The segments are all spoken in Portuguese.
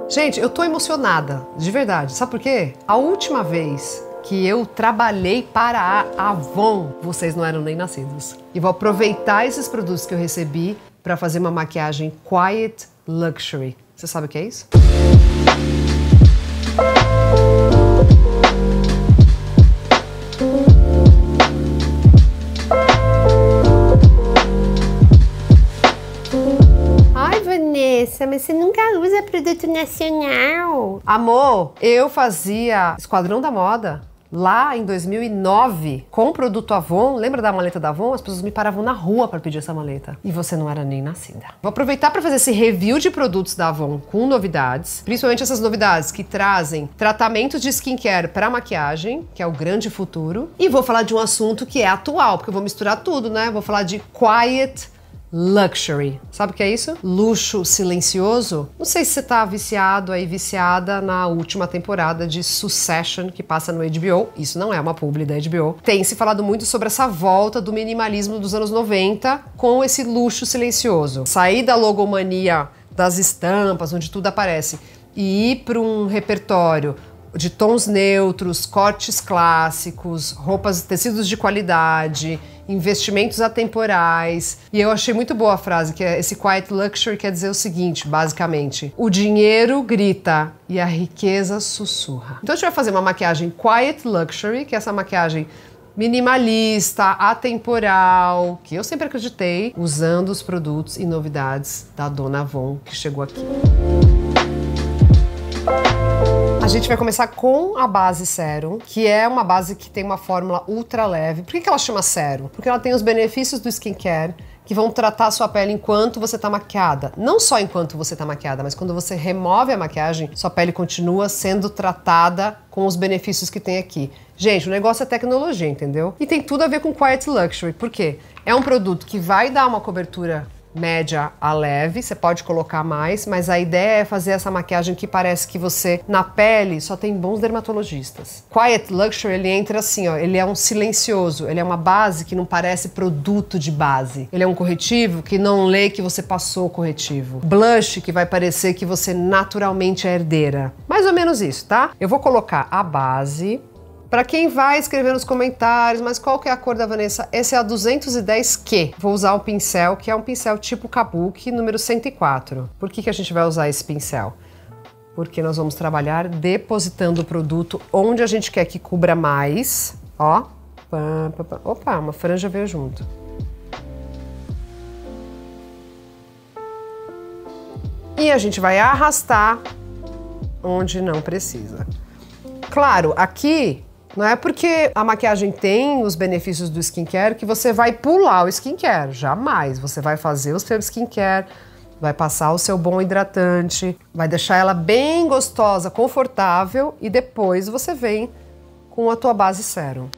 Gente, eu tô emocionada, de verdade. Sabe por quê? A última vez que eu trabalhei para a Avon, vocês não eram nem nascidos. E vou aproveitar esses produtos que eu recebi para fazer uma maquiagem Quiet Luxury. Você sabe o que é isso? Mas você nunca usa produto nacional. Amor, eu fazia Esquadrão da Moda lá em 2009 com o produto Avon. Lembra da maleta da Avon? As pessoas me paravam na rua para pedir essa maleta. E você não era nem nascida. Vou aproveitar para fazer esse review de produtos da Avon com novidades. Principalmente essas novidades que trazem tratamentos de skincare para maquiagem, que é o grande futuro. E vou falar de um assunto que é atual, porque eu vou misturar tudo, né? Vou falar de Quiet Luxury. Sabe o que é isso? Luxo silencioso. Não sei se você tá viciado aí, viciada na última temporada de Succession, que passa no HBO. Isso não é uma publi da HBO. Tem se falado muito sobre essa volta do minimalismo dos anos 90 com esse luxo silencioso. Sair da logomania das estampas, onde tudo aparece, e ir para um repertório de tons neutros, cortes clássicos, roupas, tecidos de qualidade, investimentos atemporais. E eu achei muito boa a frase, que é esse Quiet Luxury quer dizer o seguinte, basicamente: o dinheiro grita e a riqueza sussurra. Então a gente vai fazer uma maquiagem Quiet Luxury, que é essa maquiagem minimalista, atemporal, que eu sempre acreditei, usando os produtos e novidades da Dona Avon, que chegou aqui. A gente vai começar com a base Serum, que é uma base que tem uma fórmula ultra leve. Por que ela chama Serum? Porque ela tem os benefícios do skincare que vão tratar a sua pele enquanto você tá maquiada. Não só enquanto você tá maquiada, mas quando você remove a maquiagem, sua pele continua sendo tratada com os benefícios que tem aqui. Gente, o negócio é tecnologia, entendeu? E tem tudo a ver com Quiet Luxury. Por quê? É um produto que vai dar uma cobertura média a leve, você pode colocar mais, mas a ideia é fazer essa maquiagem que parece que você, na pele, só tem bons dermatologistas. Quiet Luxury, ele entra assim, ó, ele é um silencioso, ele é uma base que não parece produto de base. Ele é um corretivo que não lê que você passou o corretivo. Blush, que vai parecer que você naturalmente é herdeira. Mais ou menos isso, tá? Eu vou colocar a base. Para quem vai escrever nos comentários, mas qual que é a cor da Vanessa? Esse é a 210Q. Vou usar o pincel, que é um pincel tipo Kabuki, número 104. Por que a gente vai usar esse pincel? Porque nós vamos trabalhar depositando o produto onde a gente quer que cubra mais. Ó. Opa, uma franja veio junto. E a gente vai arrastar onde não precisa. Claro, aqui não é porque a maquiagem tem os benefícios do skincare que você vai pular o skincare. Jamais. Você vai fazer o seu skincare, vai passar o seu bom hidratante, vai deixar ela bem gostosa, confortável e depois você vem com a tua base Serum.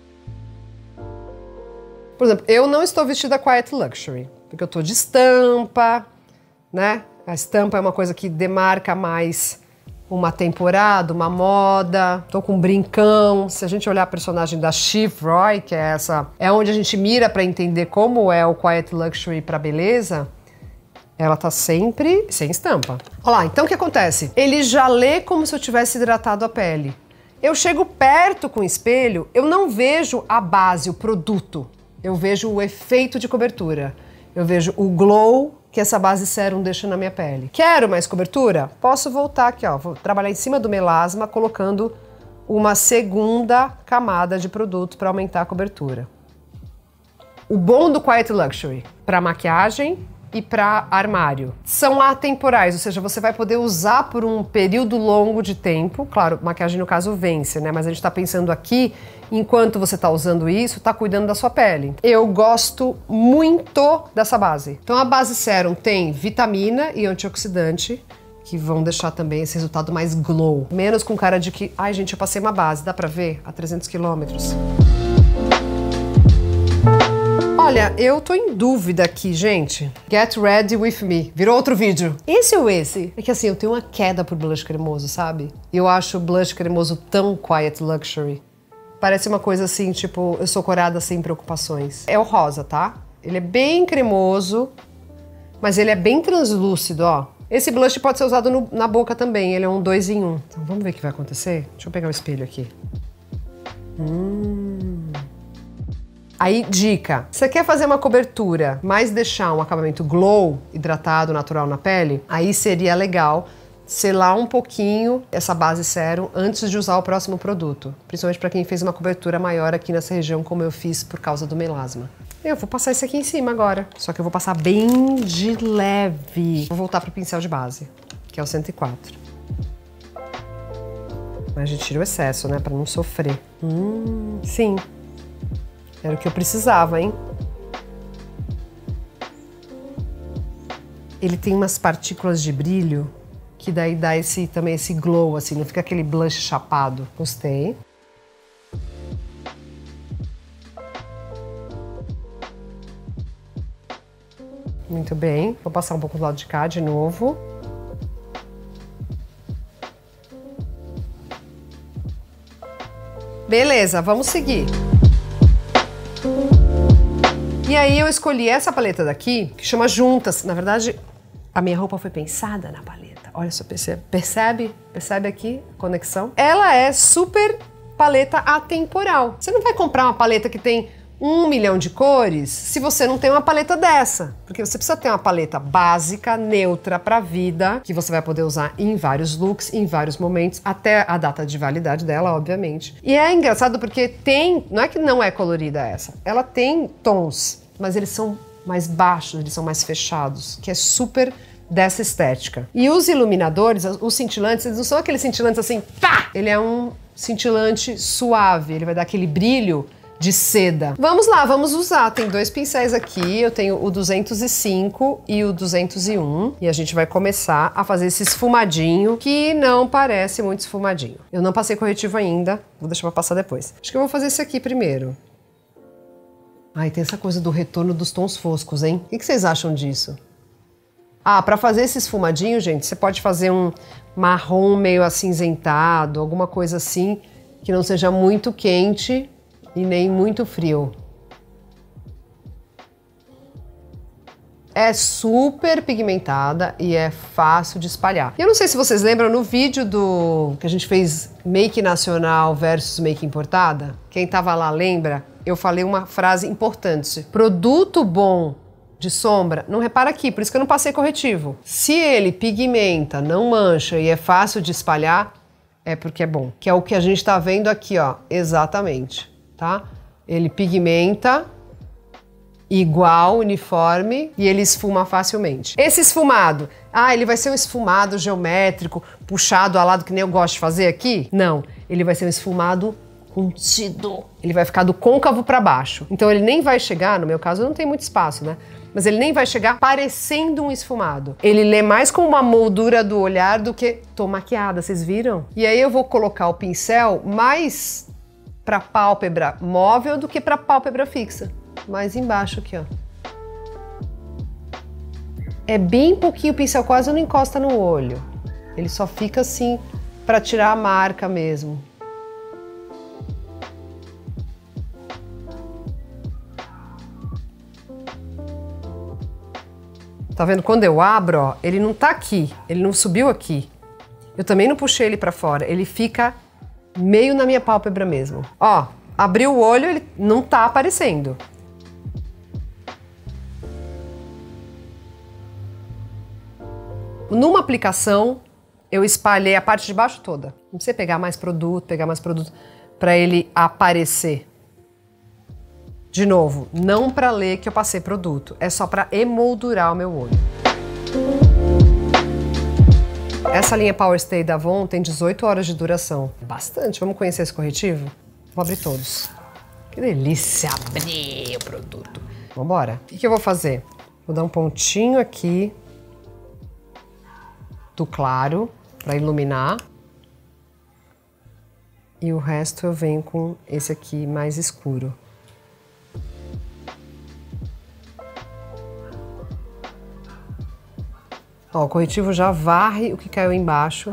Por exemplo, eu não estou vestida Quiet Luxury, porque eu estou de estampa, né? A estampa é uma coisa que demarca mais uma temporada, uma moda. Tô com um brincão. Se a gente olhar a personagem da Shiv Roy, que é essa, é onde a gente mira para entender como é o Quiet Luxury para beleza, ela tá sempre sem estampa. Olha lá, então o que acontece? Ele já lê como se eu tivesse hidratado a pele. Eu chego perto com o espelho, eu não vejo a base, o produto. Eu vejo o efeito de cobertura. Eu vejo o glow que essa base Serum deixa na minha pele. Quero mais cobertura? Posso voltar aqui, ó. Vou trabalhar em cima do melasma, colocando uma segunda camada de produto para aumentar a cobertura. O bom do Quiet Luxury para maquiagem e para armário são atemporais, ou seja, você vai poder usar por um período longo de tempo. Claro, maquiagem no caso vence, né? Mas a gente tá pensando aqui, enquanto você tá usando isso, tá cuidando da sua pele. Eu gosto muito dessa base. Então a base Serum tem vitamina e antioxidante, que vão deixar também esse resultado mais glow. Menos com cara de que, ai gente, eu passei uma base, dá pra ver? A 300 quilômetros. Olha, eu tô em dúvida aqui, gente. Get ready with me. Virou outro vídeo. Esse ou esse? É que assim, eu tenho uma queda por blush cremoso, sabe? Eu acho o blush cremoso tão Quiet Luxury. Parece uma coisa assim, tipo, eu sou corada sem preocupações. É o rosa, tá? Ele é bem cremoso, mas ele é bem translúcido, ó. Esse blush pode ser usado na boca também, ele é um 2 em 1. Então vamos ver o que vai acontecer? Deixa eu pegar o espelho aqui. Aí, dica, você quer fazer uma cobertura, mas deixar um acabamento glow, hidratado, natural na pele? Aí seria legal selar um pouquinho essa base sérum antes de usar o próximo produto. Principalmente para quem fez uma cobertura maior aqui nessa região, como eu fiz por causa do melasma. Eu vou passar esse aqui em cima agora, só que eu vou passar bem de leve. Vou voltar pro pincel de base, que é o 104. Mas a gente tira o excesso, né, para não sofrer. Sim. Era o que eu precisava, hein? Ele tem umas partículas de brilho que daí dá também esse glow, assim, não fica aquele blush chapado. Gostei. Muito bem. Vou passar um pouco do lado de cá de novo. Beleza, vamos seguir. E aí eu escolhi essa paleta daqui, que chama Juntas. Na verdade, a minha roupa foi pensada na paleta. Olha só, percebe? Percebe aqui a conexão? Ela é super paleta atemporal. Você não vai comprar uma paleta que tem 1 milhão de cores se você não tem uma paleta dessa. Porque você precisa ter uma paleta básica, neutra pra vida, que você vai poder usar em vários looks, em vários momentos, até a data de validade dela, obviamente. E é engraçado porque tem, não é que não é colorida essa, ela tem tons, mas eles são mais baixos, eles são mais fechados, que é super dessa estética. E os iluminadores, os cintilantes, eles não são aqueles cintilantes assim, pá! Ele é um cintilante suave, ele vai dar aquele brilho de seda. Vamos lá, vamos usar. Tem 2 pincéis aqui, eu tenho o 205 e o 201. E a gente vai começar a fazer esse esfumadinho, que não parece muito esfumadinho. Eu não passei corretivo ainda, vou deixar pra passar depois. Acho que eu vou fazer esse aqui primeiro. Ai, tem essa coisa do retorno dos tons foscos, hein? O que vocês acham disso? Ah, pra fazer esse esfumadinho, gente, você pode fazer um marrom meio acinzentado, alguma coisa assim, que não seja muito quente e nem muito frio. É super pigmentada e é fácil de espalhar. Eu não sei se vocês lembram no vídeo que a gente fez make nacional versus make importada. Quem tava lá lembra? Eu falei uma frase importante. Produto bom de sombra, não repara aqui, por isso que eu não passei corretivo. Se ele pigmenta, não mancha e é fácil de espalhar, é porque é bom. Que é o que a gente tá vendo aqui, ó, exatamente, tá? Ele pigmenta igual, uniforme, e ele esfuma facilmente. Esse esfumado, ele vai ser um esfumado geométrico, puxado a lado, que nem eu gosto de fazer aqui? Não, ele vai ser um esfumado contido. Ele vai ficar do côncavo para baixo. Então ele nem vai chegar, no meu caso não tem muito espaço, né? Mas ele nem vai chegar parecendo um esfumado. Ele lê mais com uma moldura do olhar do que... Tô maquiada, vocês viram? E aí eu vou colocar o pincel mais pra pálpebra móvel do que pra pálpebra fixa. Mais embaixo aqui, ó. É bem pouquinho, o pincel quase não encosta no olho. Ele só fica assim pra tirar a marca mesmo. Tá vendo? Quando eu abro, ó, ele não tá aqui, ele não subiu aqui. Eu também não puxei ele pra fora, ele fica meio na minha pálpebra mesmo. Ó, abriu o olho, ele não tá aparecendo. Numa aplicação, eu espalhei a parte de baixo toda. Não precisa pegar mais produto pra ele aparecer. De novo, não para ler que eu passei produto, é só para emoldurar o meu olho. Essa linha Power Stay da Avon tem 18 horas de duração. Bastante. Vamos conhecer esse corretivo? Vou abrir todos. Que delícia abrir o produto. Vambora. O que eu vou fazer? Vou dar um pontinho aqui do claro para iluminar. E o resto eu venho com esse aqui mais escuro. Ó, o corretivo já varre o que caiu embaixo.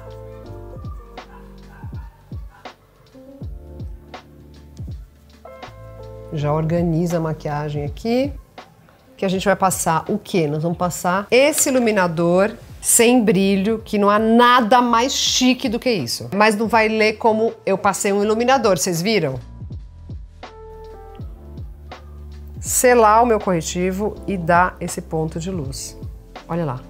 Já organiza a maquiagem aqui. Que a gente vai passar o quê? Nós vamos passar esse iluminador sem brilho, que não há nada mais chique do que isso. Mas não vai ler como eu passei um iluminador, vocês viram? Selar o meu corretivo e dar esse ponto de luz. Olha lá.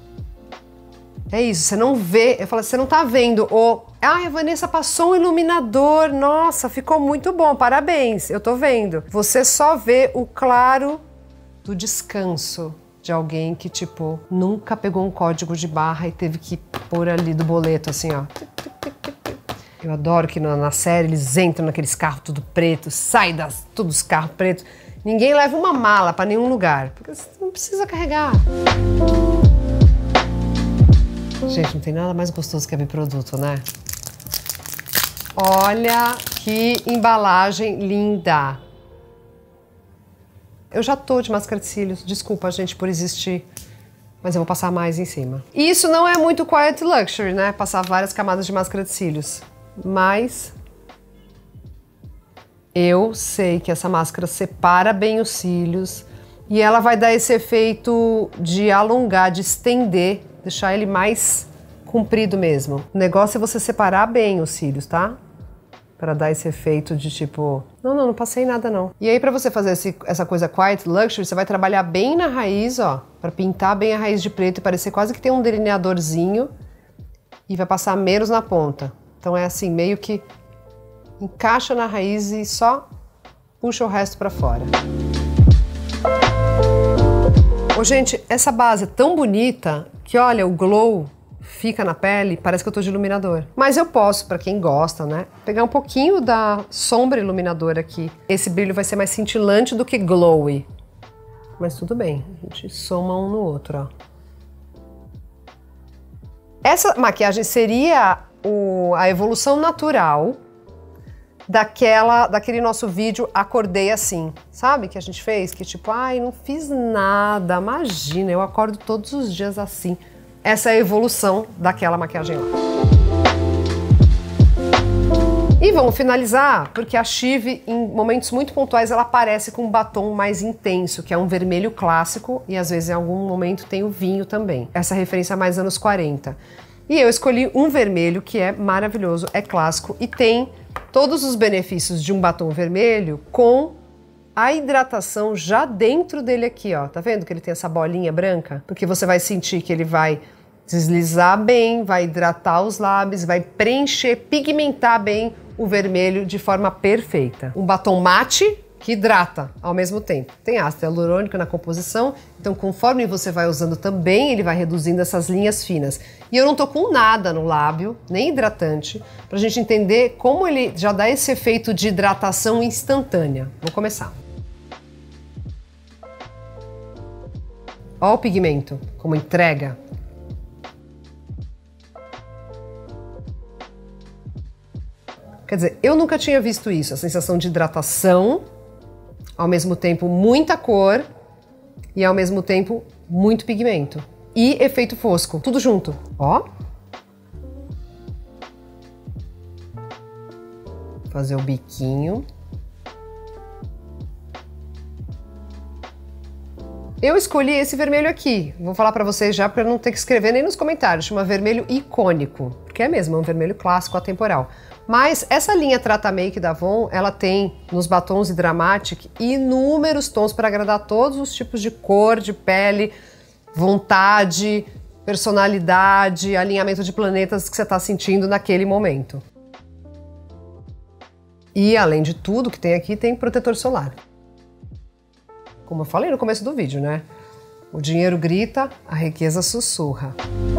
É isso, você não vê, eu falo, você não tá vendo o... Ai, a Vanessa passou um iluminador, nossa, ficou muito bom, parabéns, eu tô vendo. Você só vê o claro do descanso de alguém que, tipo, nunca pegou um código de barra e teve que pôr ali do boleto, assim, ó. Eu adoro que na série eles entram naqueles carros tudo preto, sai todos os carros pretos. Ninguém leva uma mala pra nenhum lugar, porque você não precisa carregar. Gente, não tem nada mais gostoso que abrir produto, né? Olha que embalagem linda! Eu já tô de máscara de cílios, desculpa, gente, por existir, mas eu vou passar mais em cima. Isso não é muito Quiet Luxury, né? Passar várias camadas de máscara de cílios, mas eu sei que essa máscara separa bem os cílios e ela vai dar esse efeito de alongar, de estender, deixar ele mais comprido mesmo. O negócio é você separar bem os cílios, tá? Para dar esse efeito de tipo, não passei nada não. E aí para você fazer essa coisa Quiet Luxury, você vai trabalhar bem na raiz, ó, para pintar bem a raiz de preto e parecer quase que tem um delineadorzinho e vai passar menos na ponta. Então é assim, meio que encaixa na raiz e só puxa o resto para fora. Ô, gente, essa base é tão bonita que, olha, o glow fica na pele, parece que eu tô de iluminador. Mas eu posso, pra quem gosta, né, pegar um pouquinho da sombra iluminadora aqui. Esse brilho vai ser mais cintilante do que glowy. Mas tudo bem, a gente soma um no outro, ó. Essa maquiagem seria a evolução natural daquele nosso vídeo Acordei Assim, sabe? Que a gente fez, que tipo, ai, não fiz nada, imagina, eu acordo todos os dias assim. Essa é a evolução daquela maquiagem lá. E vamos finalizar, porque a Chive, em momentos muito pontuais, ela aparece com um batom mais intenso, que é um vermelho clássico, e às vezes em algum momento tem o vinho também. Essa referência é mais anos 40. E eu escolhi um vermelho que é maravilhoso, é clássico e tem todos os benefícios de um batom vermelho com a hidratação já dentro dele aqui, ó. Tá vendo que ele tem essa bolinha branca? Porque você vai sentir que ele vai deslizar bem, vai hidratar os lábios, vai preencher, pigmentar bem o vermelho de forma perfeita. Um batom mate que hidrata ao mesmo tempo. Tem ácido hialurônico na composição, então conforme você vai usando também, ele vai reduzindo essas linhas finas. E eu não tô com nada no lábio, nem hidratante, pra gente entender como ele já dá esse efeito de hidratação instantânea. Vou começar. Ó o pigmento, como entrega. Quer dizer, eu nunca tinha visto isso, a sensação de hidratação, ao mesmo tempo muita cor e ao mesmo tempo muito pigmento. E efeito fosco, tudo junto, ó. Fazer o biquinho. Eu escolhi esse vermelho aqui, vou falar pra vocês já para não ter que escrever nem nos comentários, chama vermelho icônico, porque é mesmo, é um vermelho clássico atemporal. Mas essa linha Trata Make da Avon, ela tem nos batons e Dramatic inúmeros tons para agradar todos os tipos de cor, de pele, vontade, personalidade, alinhamento de planetas que você está sentindo naquele momento. E além de tudo que tem aqui, tem protetor solar. Como eu falei no começo do vídeo, né? O dinheiro grita, a riqueza sussurra.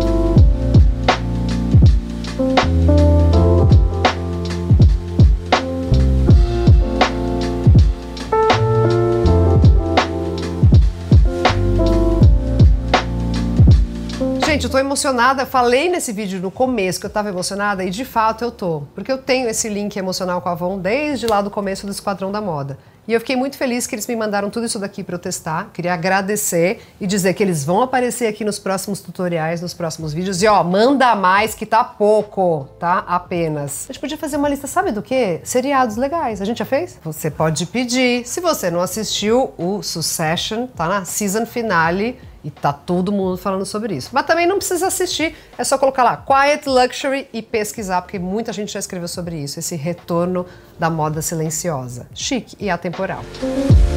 Gente, eu tô emocionada, falei nesse vídeo no começo que eu tava emocionada e de fato eu tô, porque eu tenho esse link emocional com a Avon desde lá do começo do Esquadrão da Moda. E eu fiquei muito feliz que eles me mandaram tudo isso daqui para eu testar, queria agradecer e dizer que eles vão aparecer aqui nos próximos tutoriais, nos próximos vídeos. E ó, manda mais que tá pouco, tá? Apenas. A gente podia fazer uma lista, sabe do quê? Seriados legais. A gente já fez? Você pode pedir. Se você não assistiu, o Succession tá na season finale E tá todo mundo falando sobre isso. Mas também não precisa assistir, é só colocar lá Quiet Luxury e pesquisar, porque muita gente já escreveu sobre isso, esse retorno da moda silenciosa, chique e atemporal.